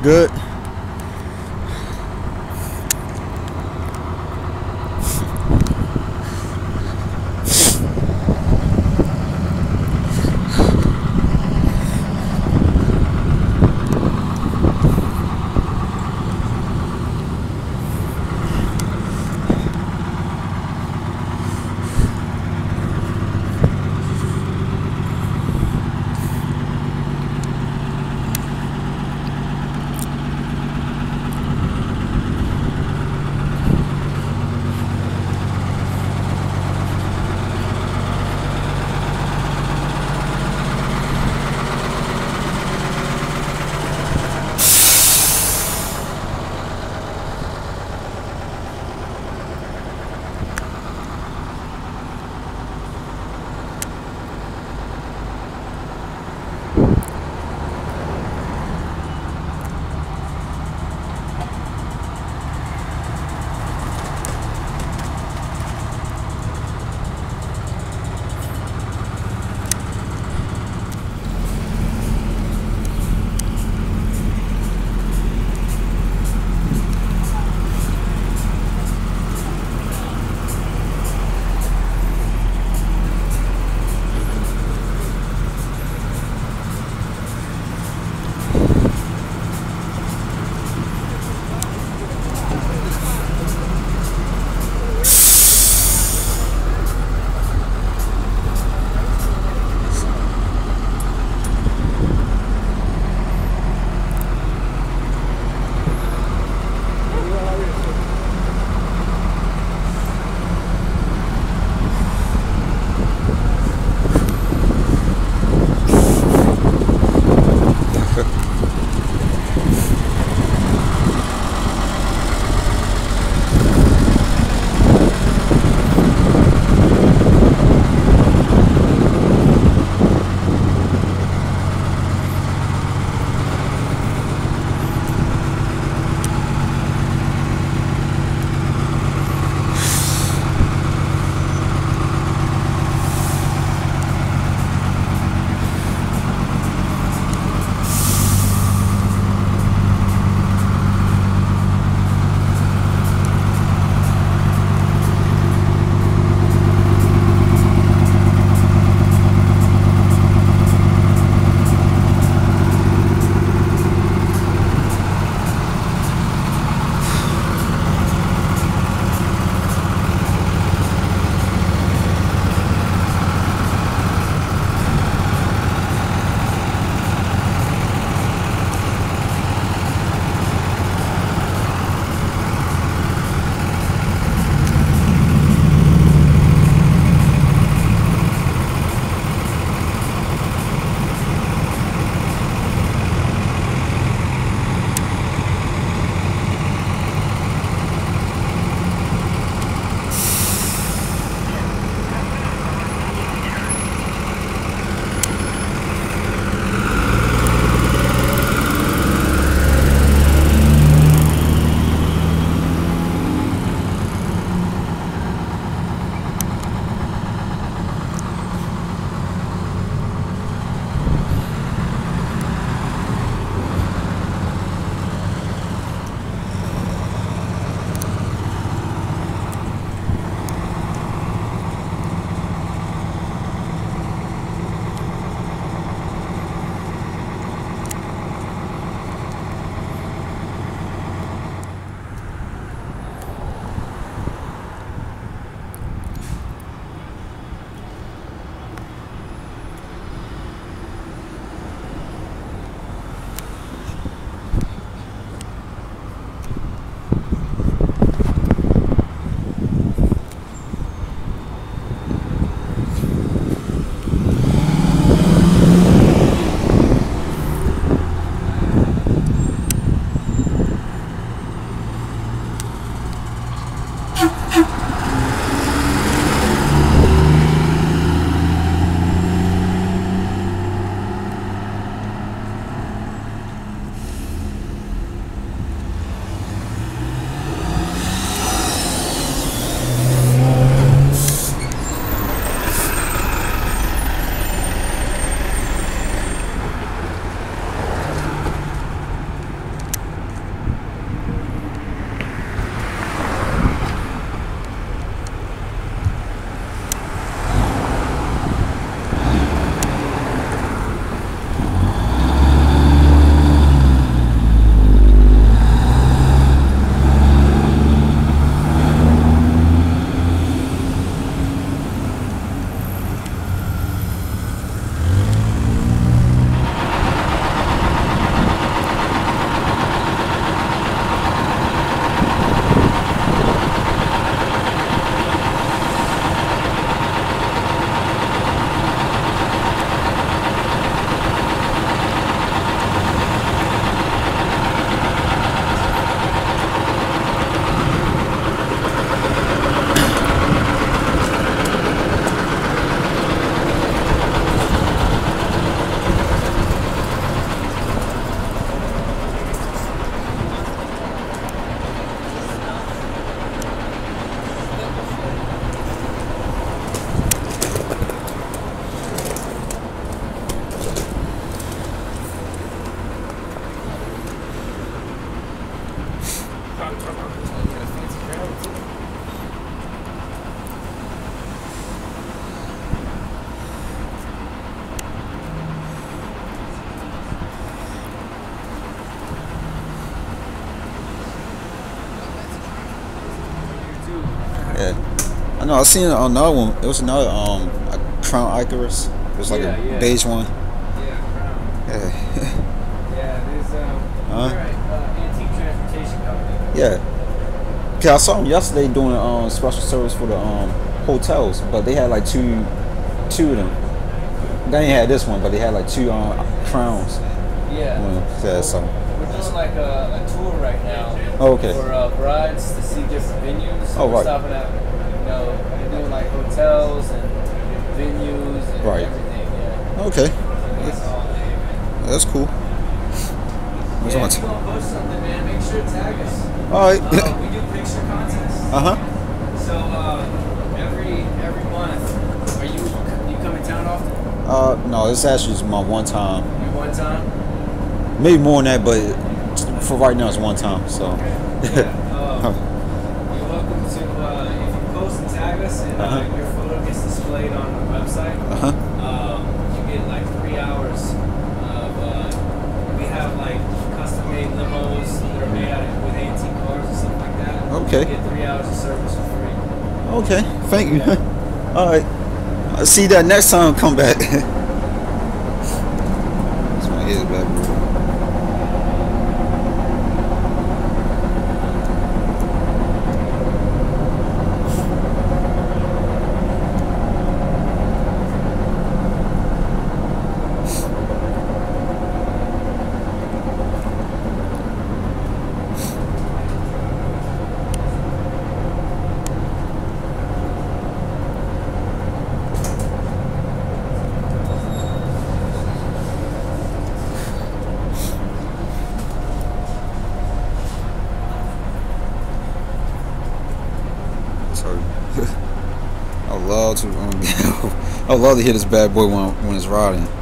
Good. I know I seen another one. It was another a Crown Icarus. It was like a beige one. Yeah, Crown. Yeah. Yeah, there's antique transportation company. Yeah. Cause I saw them yesterday doing special service for the hotels, but they had like two of them. They ain't had this one, but they had like two Crowns. Yeah. Yeah, so. We're doing like a tour right now. Oh, okay. For brides to see different venues. So we're stopping at, we're doing like hotels and venues and everything. Yeah. Okay. That's all day, man. That's cool. If you want to post something, man, make sure to tag us. All right. We do picture contests. So every month, are you come in town often? No, it's actually just my one time. Your one time? Maybe more than that, but for right now it's one time. So. Okay. Yeah. You're welcome to if you post and tag us and your photo gets displayed on the website. You get like 3 hours of. We have like custom-made limos that are made out with antique cars and stuff like that. Okay. You get 3 hours of service for free. Okay. Thank you. All right. I'll see that next time I come back. That's my head back. I would love to hear this bad boy when it's riding.